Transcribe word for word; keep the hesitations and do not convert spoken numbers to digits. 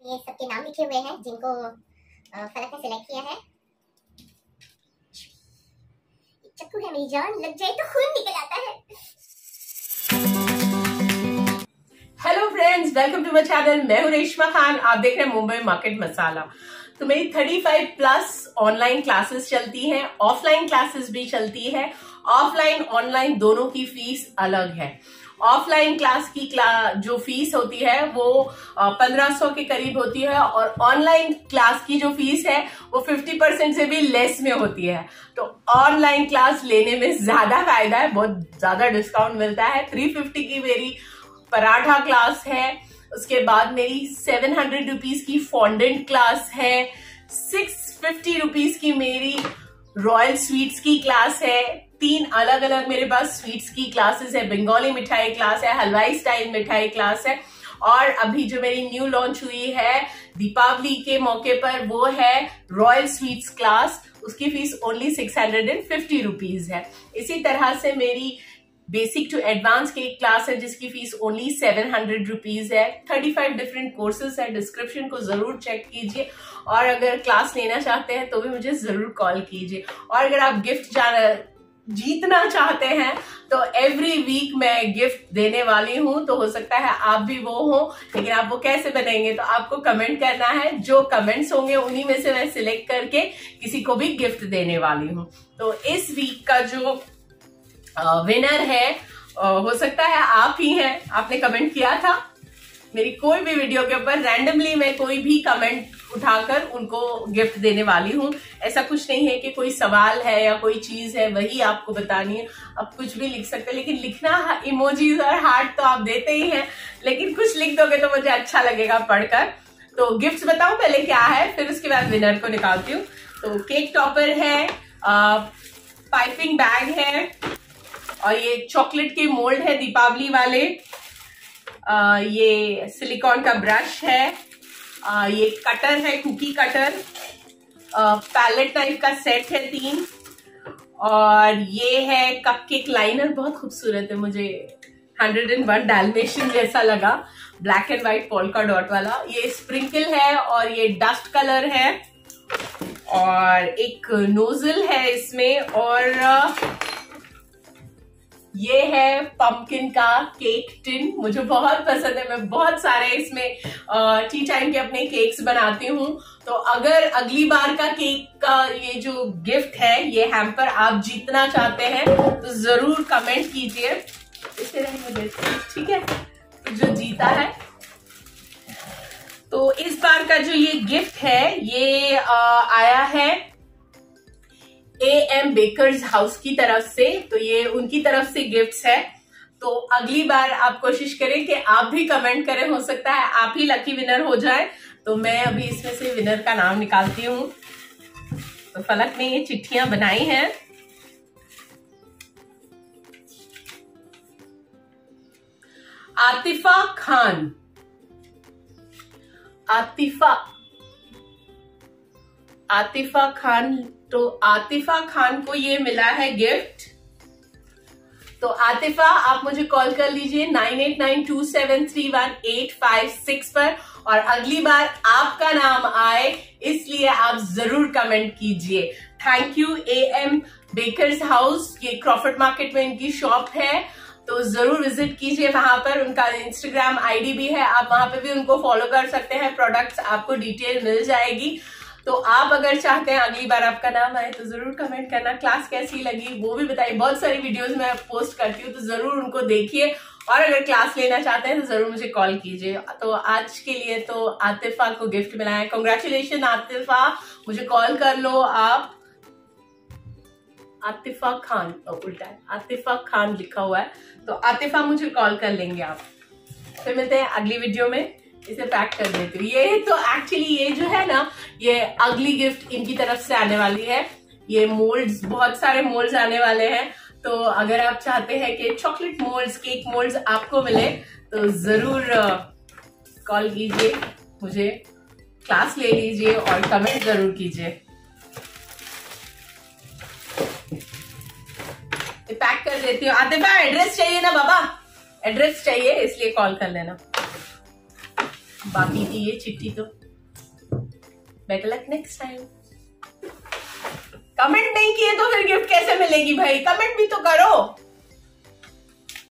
ये सबके नाम लिखे हुए हैं जिनको फलक ने सिलेक्ट किया है। चक्कू है मेरी जान, लग जाए तो खून निकल आता है। Hello friends, welcome to my channel. मैं हूं रेशमा खान, आप देख रहे हैं मुंबई मार्केट मसाला। तो मेरी पैंतीस प्लस ऑनलाइन क्लासेस चलती हैं, ऑफलाइन क्लासेस भी चलती है। ऑफलाइन ऑनलाइन दोनों की फीस अलग है। ऑफलाइन क्लास की क्ला, जो फीस होती है वो पंद्रह सौ के करीब होती है और ऑनलाइन क्लास की जो फीस है वो पचास परसेंट से भी लेस में होती है। तो ऑनलाइन क्लास लेने में ज्यादा फायदा है, बहुत ज्यादा डिस्काउंट मिलता है। तीन सौ पचास की मेरी पराठा क्लास है, उसके बाद मेरी सेवन हंड्रेड रुपीज की फॉन्डेंट क्लास है, सिक्स फिफ्टी रुपीज की मेरी रॉयल स्वीट्स की क्लास है। तीन अलग अलग मेरे पास स्वीट्स की क्लासेस है, बंगाली मिठाई क्लास है, हलवाई स्टाइल मिठाई क्लास है। और अभी जो मेरी न्यू लॉन्च हुई है दीपावली के मौके पर वो है रॉयल स्वीट्स क्लास, उसकी fees only six hundred and fifty rupees है। इसी तरह से मेरी बेसिक टू एडवांस की एक क्लास है जिसकी fees only seven hundred rupees है। थर्टी फाइव डिफरेंट कोर्सेज है, डिस्क्रिप्शन को जरूर चेक कीजिए। और अगर क्लास लेना चाहते हैं तो भी मुझे जरूर कॉल कीजिए। और अगर आप गिफ्ट जाना जीतना चाहते हैं तो एवरी वीक मैं गिफ्ट देने वाली हूं, तो हो सकता है आप भी वो हो, लेकिन आप वो कैसे बनेंगे तो आपको कमेंट करना है। जो कमेंट्स होंगे उन्हीं में से मैं सिलेक्ट करके किसी को भी गिफ्ट देने वाली हूं। तो इस वीक का जो विनर है हो सकता है आप ही हैं। आपने कमेंट किया था मेरी कोई भी वीडियो के ऊपर, रैंडमली मैं कोई भी कमेंट उठाकर उनको गिफ्ट देने वाली हूँ। ऐसा कुछ नहीं है कि कोई सवाल है या कोई चीज है वही आपको बतानी है, आप कुछ भी लिख सकते हैं। लेकिन लिखना इमोजीज और हार्ट तो आप देते ही हैं, लेकिन कुछ लिख दोगे तो मुझे अच्छा लगेगा पढ़कर। तो गिफ्ट बताऊं पहले क्या है, फिर उसके बाद विनर को निकालती हूँ। तो केक टॉपर है, पाइपिंग बैग है, और ये चॉकलेट के मोल्ड है दीपावली वाले। आ, ये सिलिकॉन का ब्रश है, आ, ये कटर है, कुकी कटर, पैलेट टाइप का सेट है तीन, और ये है कपकेक लाइनर, बहुत खूबसूरत है, मुझे हंड्रेड एंड वन डाल्मेशियन जैसा लगा, black and white polka dot वाला। ये स्प्रिंकल है और ये डस्ट कलर है, और एक नोजल है इसमें, और ये है पंपकिन का केक टिन, मुझे बहुत पसंद है। मैं बहुत सारे इसमें टी टाइम के अपने केक्स बनाती हूँ। तो अगर अगली बार का केक का ये जो गिफ्ट है, ये हैम्पर आप जीतना चाहते हैं तो जरूर कमेंट कीजिए, इसे रहेंगे ठीक है, तो जो जीता है। तो इस बार का जो ये गिफ्ट है ये आ, आया है ए एम बेकर्स हाउस की तरफ से, तो ये उनकी तरफ से गिफ्ट्स है। तो अगली बार आप कोशिश करें कि आप भी कमेंट करें, हो सकता है आप ही लकी विनर हो जाए। तो मैं अभी इसमें से विनर का नाम निकालती हूँ। तो फलक ने ये चिट्ठियां बनाई हैं। आतिफा खान, आतिफा आतिफा खान तो आतिफा खान को ये मिला है गिफ्ट। तो आतिफा आप मुझे कॉल कर लीजिए nine eight nine two seven three one eight five six पर, और अगली बार आपका नाम आए इसलिए आप जरूर कमेंट कीजिए। Thank you A M bakers house, ये क्रॉफर्ड मार्केट में इनकी शॉप है, तो जरूर विजिट कीजिए वहां पर। उनका इंस्टाग्राम आईडी भी है, आप वहां पे भी उनको फॉलो कर सकते हैं, प्रोडक्ट्स आपको डिटेल मिल जाएगी। तो आप अगर चाहते हैं अगली बार आपका नाम आए तो जरूर कमेंट करना। क्लास कैसी लगी वो भी बताइए, बहुत सारी वीडियोस मैं पोस्ट करती हूँ तो जरूर उनको देखिए। और अगर क्लास लेना चाहते हैं तो जरूर मुझे कॉल कीजिए। तो आज के लिए तो आतिफा को गिफ्ट मिला है, कॉन्ग्रेचुलेशन आतिफा, मुझे कॉल कर लो आप। आतिफा खान, उल्टा है, आतिफा खान लिखा हुआ है, तो आतिफा मुझे कॉल कर लेंगे आप। फिर मिलते हैं अगली वीडियो में। इसे पैक कर देती हूँ। ये तो एक्चुअली ये जो है ना, ये अगली गिफ्ट इनकी तरफ से आने वाली है। ये मोल्ड्स, बहुत सारे मोल्ड्स आने वाले हैं, तो अगर आप चाहते हैं कि चॉकलेट मोल्ड्स, केक मोल्ड्स आपको मिले तो जरूर कॉल कीजिए मुझे, क्लास ले लीजिए और कमेंट जरूर कीजिए। पैक कर देती हूँ। आतिफा एड्रेस चाहिए ना बाबा, एड्रेस चाहिए इसलिए कॉल कर लेना। बाकी थी ये चिट्ठी तो। Better luck next time. Comment नहीं किए तो फिर गिफ्ट कैसे मिलेगी भाई? कमेंट भी तो करो।